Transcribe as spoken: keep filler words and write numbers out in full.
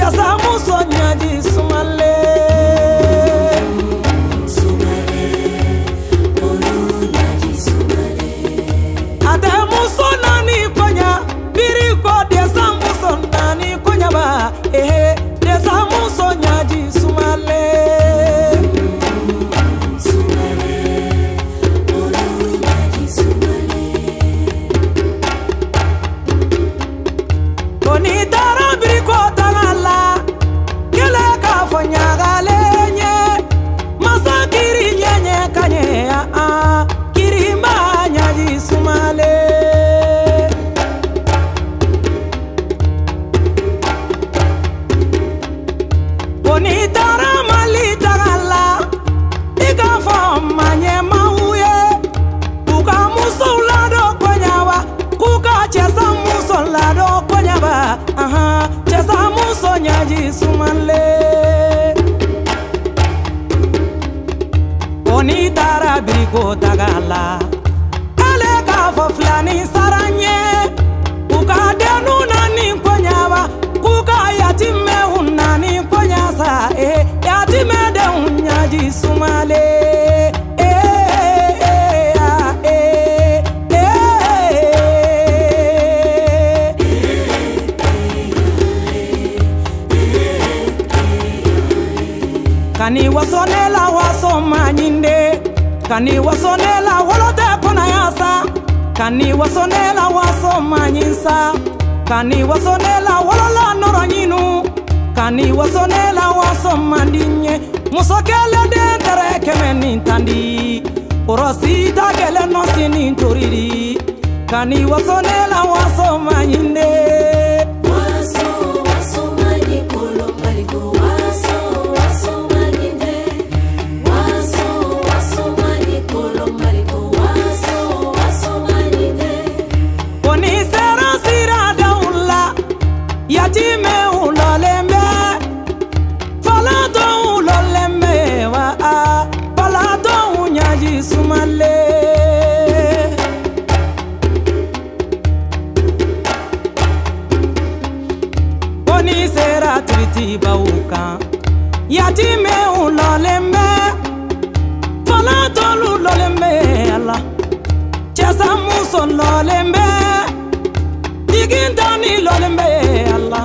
Chasa muso nyaji sumale Sumale Olu nyaji sumale Ate muso nani konya Biri ko desa muso nani konya ba Ehe desa muso nyaji sumale Sumale Olu nyaji sumale Koni dara biri ko tagala Kele ka fonyaga lenye Masa kiri nyenye kanye a Kiri mba nyaji sumale Koni dara mali tagala Ika fomanye mauye Kuka muso lado konyawa Kuka chesa muso lado konyawa Aha chesa muso nyaji sumale Koni dara birigo tagala Ele ka fo flani saranye Kuka denu nani konyawa Kuka yatime unani konyasa Eh yatime de unyaji sumale Eh eh ah, eh eh Kani wasonela wasoma nyinde Kani wasonela wolote kona yasa Kani wasonela wasoma nyinsa Kani wasonela wolola noro nyinu Kani wasonela wasoma ndinye Musokele de tere keme nintandi Orosita kele nosi nintoriri Kani wasonela wasoma nyinde Waso wasoma nikolo maliko Waso wasoma nyinde Waso wasoma nikolo maliko Waso wasoma nyinde Koni sera sira daula Yatime ulolembe Falato ulolembe wa a Falato unyaji sumale Koni sera triti bauka Yatime ulolembe Falato ulolembe Allah Chesa muso lolembe Digintani lolembe Allah